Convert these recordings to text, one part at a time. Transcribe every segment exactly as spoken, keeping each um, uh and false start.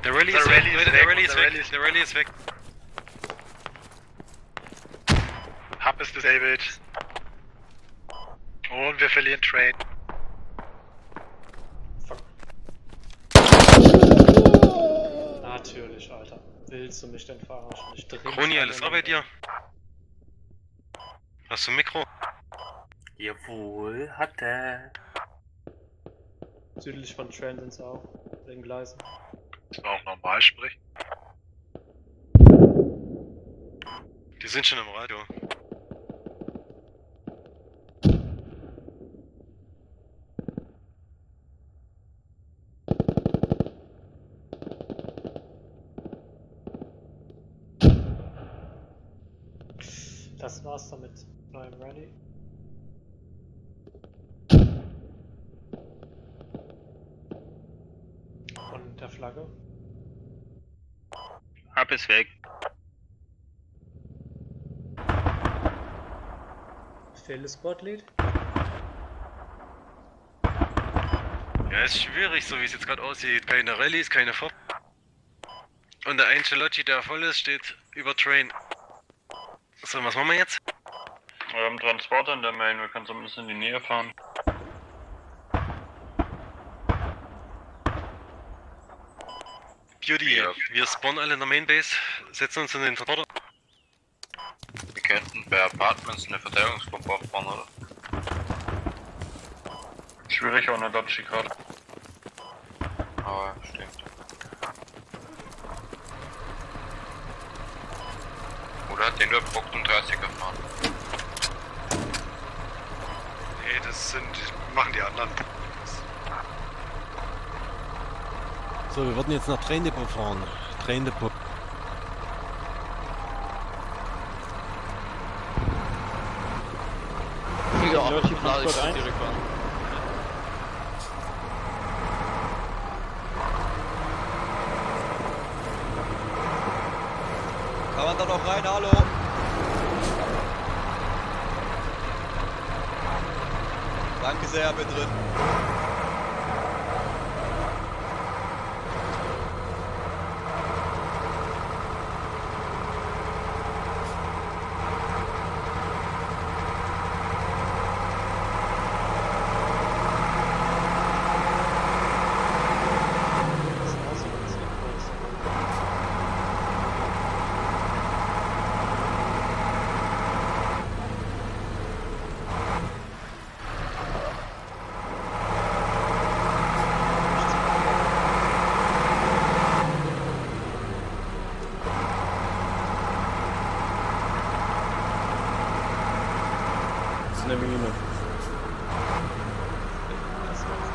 Der Rallye ist weg, Leute, der Rallye ist weg, der Rallye ist weg. Hub ist disabled. Und wir verlieren Train. Fuck. Natürlich, Alter. Willst du mich denn verarschen? Ich dreh mich Kroni, an alles den klar bei Mann. dir? Hast du ein Mikro? Jawohl, hat er. Südlich von Train sind sie auch. Wegen Gleisen. Das war auch normal sprechen. Die sind schon im Radio. Das war's damit. I'm ready. Von der Flagge. Hab es weg. Fehlt das Squad-Lead? Ja, ist schwierig, so wie es jetzt gerade aussieht. Keine Rallyes, keine Fort. Und der Ancelotti, der voll ist, steht über Train. So, was machen wir jetzt? Wir haben Transporter in der Main, wir können zumindest in die Nähe fahren. Beauty, Ja. wir spawnen alle in der Main Base, setzen uns in den Transporter. Wir könnten bei Apartments eine Verteidigungsbombe aufbauen, oder? Schwierig ohne Dodgy gerade. Aber stimmt. Oder hat den nur achtunddreißiger fahren? Nee, das sind. machen die anderen. So, wir würden jetzt nach Train Depot fahren. Train Depot. Ja, Leute, die Blase Transport ist eins. direkt an. Kann man da noch rein, hallo? Danke sehr, bin drin. Das aussieht, als wäre groß. Das ist eine Mine. Das war's.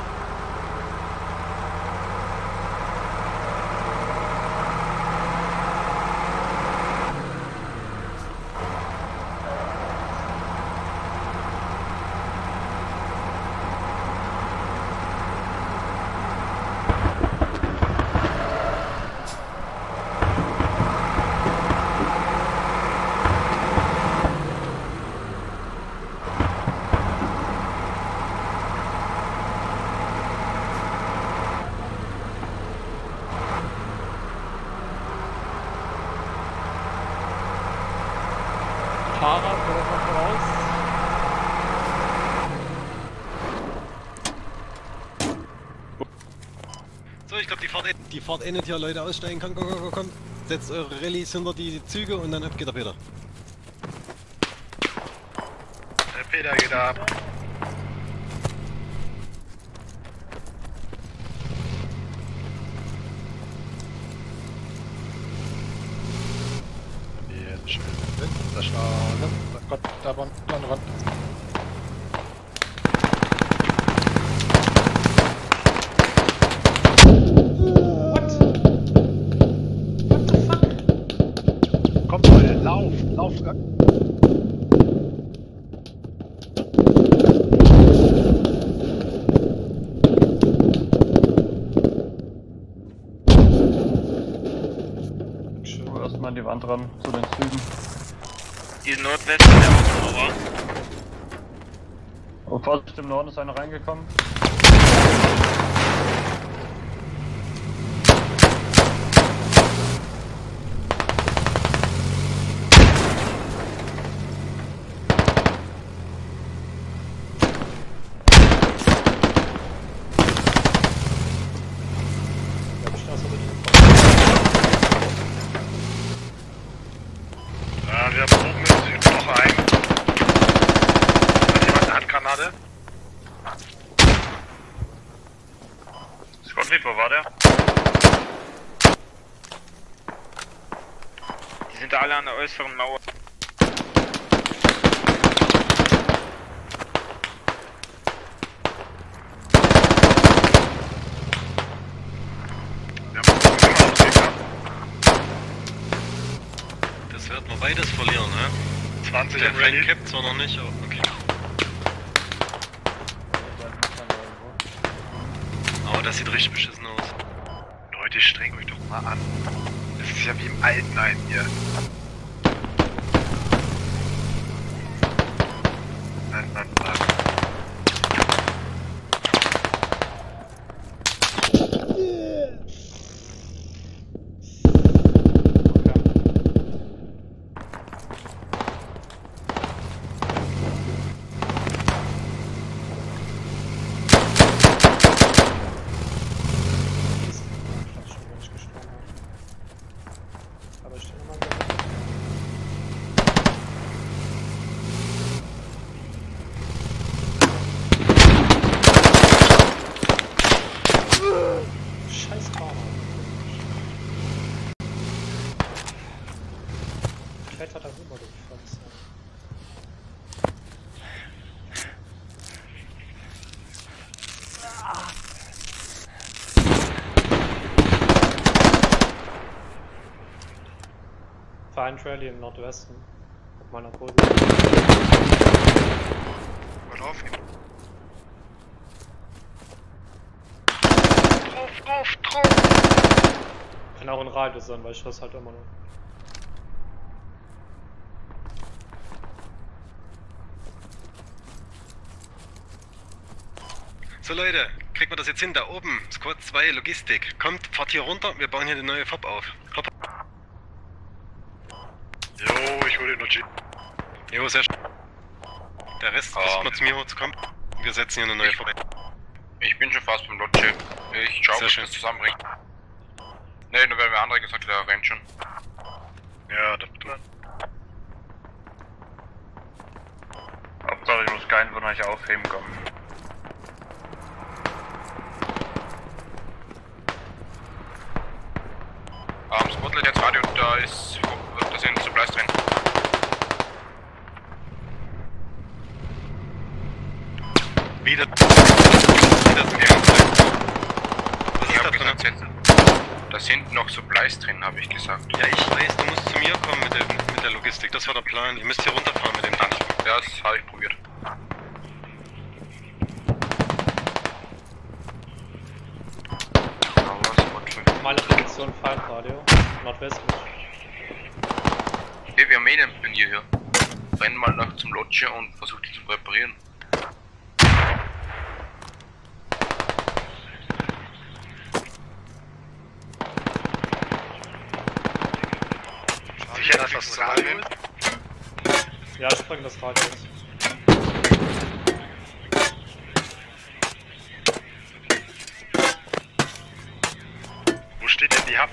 Fahrer, oder voraus? So, ich glaube, die Fahrt. Die Fahrt endet hier, Leute aussteigen. Komm, komm, komm, komm. Setzt eure Rallyes hinter die Züge und dann ab geht der Peter. Der Peter geht ab. Jetzt schön Winter schlagen. Oh Gott, da war eine Wand. What? What the fuck? Kommt Leute, lauf, lauf. Schön. Erstmal an die Wand ran, zu den Zügen. Die Nordwesten der Autobauer. Oh, Vorsicht, im Norden ist einer reingekommen. sind alle an der äußeren Mauer. Das wird man beides verlieren, ne? zwanzig Der im Frank Rallye. kippt zwar noch nicht, aber okay. Aber das sieht richtig beschissen aus. Leute, strengt euch doch mal an. Das ist ja wie im Altenheim hier. Mann, Mann, Mann. Aber ich stehe immer wieder. Scheiß Karma. Klettert da rüber, du Fotze. Feind Rally im Nordwesten. Auf meiner Position. Drauf, drauf, drauf, drauf! Kann auch ein Radius sein, weil ich das halt immer noch. So Leute, kriegt man das jetzt hin? Da oben, Squad zwei, Logistik. Kommt, fahrt hier runter, wir bauen hier eine neue F O B auf. Hopp. Jo, ich hol den Nochi. Jo, sehr schön. Der Rest Ah. ist mal zu mir hochzukommen. Wir setzen hier eine neue F O B. Ich bin schon fast beim Lodge. Ich schau, Sehr ob ich schön. das zusammenbringe. Ne, nur weil mir andere gesagt, der rennt schon. Ja, das tut. Hauptsache ich muss keinen von euch aufheben kommen. Ähm, Spotlight jetzt Radio, da ist, da sind Supplies drin. Wieder. Wieder zum Gangstag. Was Ich ist da hab drin? gesagt, jetzt, da sind noch Supplies drin, habe ich gesagt. Ja, ich weiß, du musst zu mir kommen mit der, mit der Logistik. Das war der Plan. Ihr müsst hier runterfahren mit dem Tank. Ja, das habe ich probiert. Meine Position Feindradio. Nordwestlich. Hey, wir haben eh einen Pionier hier. Renn mal nach zum Lodge und versuch die zu präparieren. Sicher, dass das Radio ist? Ja, ich bringe das Radius. Wo steht denn die Hub?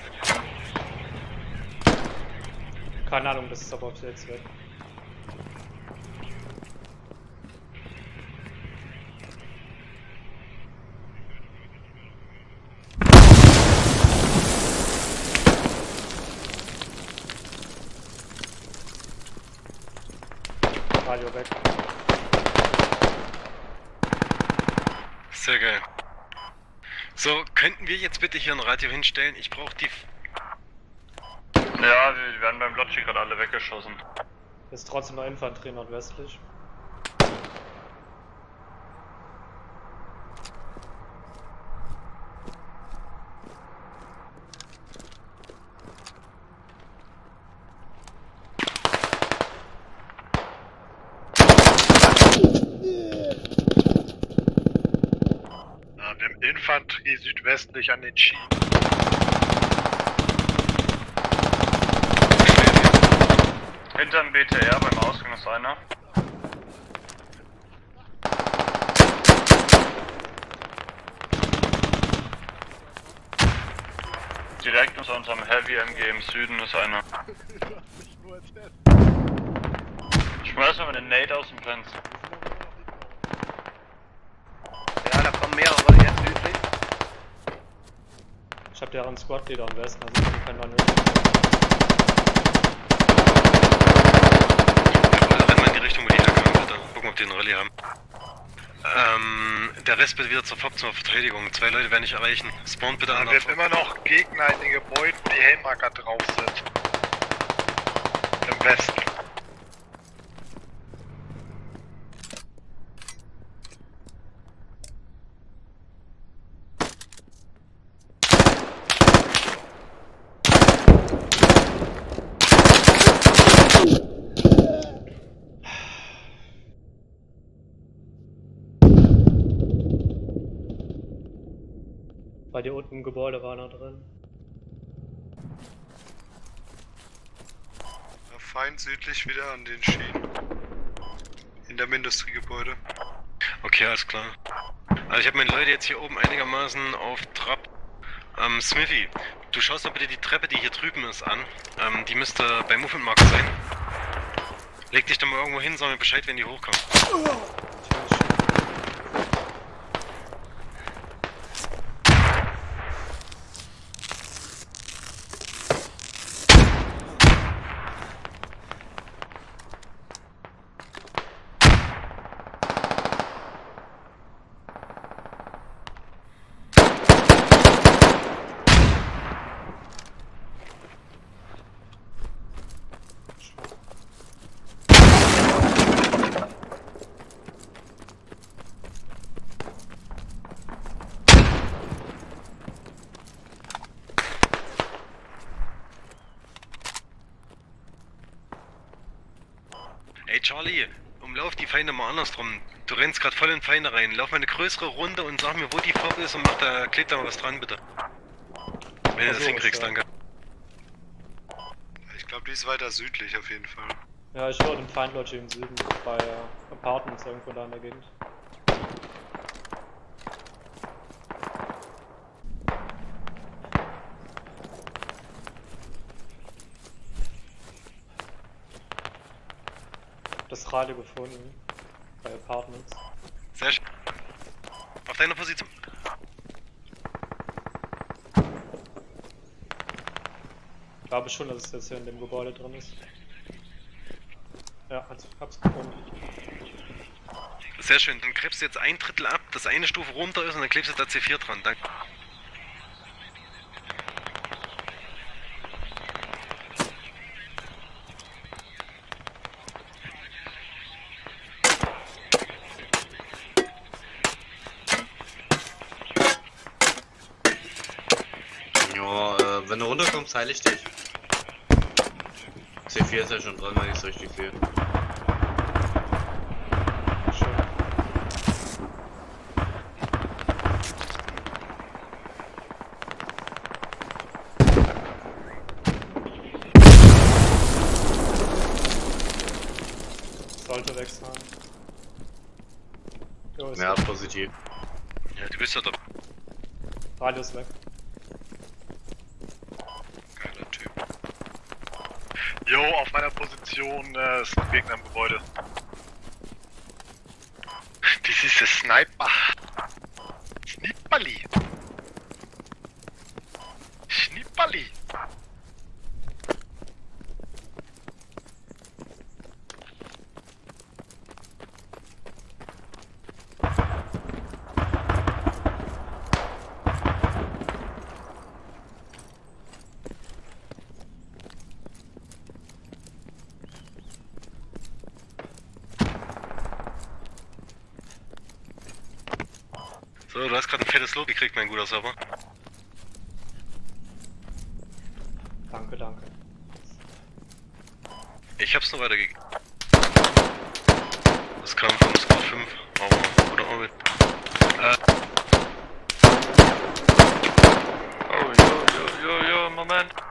Keine Ahnung, das ist aber jetzt weg. Radio weg. Sehr geil. So, könnten wir jetzt bitte hier ein Radio hinstellen? Ich brauche die... Ja, wir werden beim Lodge gerade alle weggeschossen. Ist trotzdem noch Infanterie nordwestlich. Na, wir haben Infanterie südwestlich an den Schienen. Hinterm B T R beim Ausgang ist einer. Direkt unter unserem Heavy M G im Süden ist einer. Schmeiß mal den Nate aus dem Fenster. Ja, da kommen mehrere jetzt südlich. Ich hab deren Squad-Leader am Westen, also ich kann keine neuen Richtung, wo die herkommen, bitte. Gucken, ob die einen Rallye haben. Ähm, der Rest bitte wieder zur F O B zur Verteidigung. Zwei Leute werden nicht erreichen. Spawn bitte an Wir der haben immer noch Gegner in den Gebäuden, wo die Helmmarker drauf sind. Im Westen. Bei dir unten im Gebäude war er drin. Feind südlich wieder an den Schienen. In dem Industriegebäude. Okay, alles klar. Also ich habe meine Leute jetzt hier oben einigermaßen auf Trab. Ähm, Smithy, du schaust doch bitte die Treppe, die hier drüben ist, an. Ähm, die müsste bei Movement Mark sein. Leg dich da mal irgendwo hin, sag mir Bescheid, wenn die hochkommen. Ey Charlie, umlauf die Feinde mal andersrum. Du rennst gerade voll in Feinde rein. Lauf mal eine größere Runde und sag mir, wo die F O B ist und mach da, kleb da mal was dran, bitte. Wenn du das hinkriegst, danke. Ich glaube, die ist weiter südlich auf jeden Fall. Ja, ich höre den Feindlodge im Süden bei äh, Apartments irgendwo da in der Gegend. Das Radio gefunden. Bei Apartments. Sehr schön. Auf deiner Position. Ich glaube schon, dass es jetzt hier in dem Gebäude drin ist. Ja, hab's gefunden. Sehr schön, dann klebst du jetzt ein Drittel ab, dass eine Stufe runter ist und dann klebst du da C vier dran. Danke. Ja, äh, wenn du runterkommst, heile ich dich. C vier ist ja schon dran, wenn ich es richtig sehe. Sollte weg sein. Jo, ist Ja, weg. positiv. Ja, du bist ja da. Radio ist weg. Geiler Typ. Jo, auf meiner Position äh, ist ein Gegner im Gebäude. Das ist der Sniper. Schnipperli. Schnipperli. So, du hast gerade ein fettes Lob gekriegt, mein guter Server. Danke, danke. Ich hab's nur weitergegeben. Das kam von Squad fünf, aber, oder Orbit. Äh. Oh, jo, jo, jo, jo, Moment.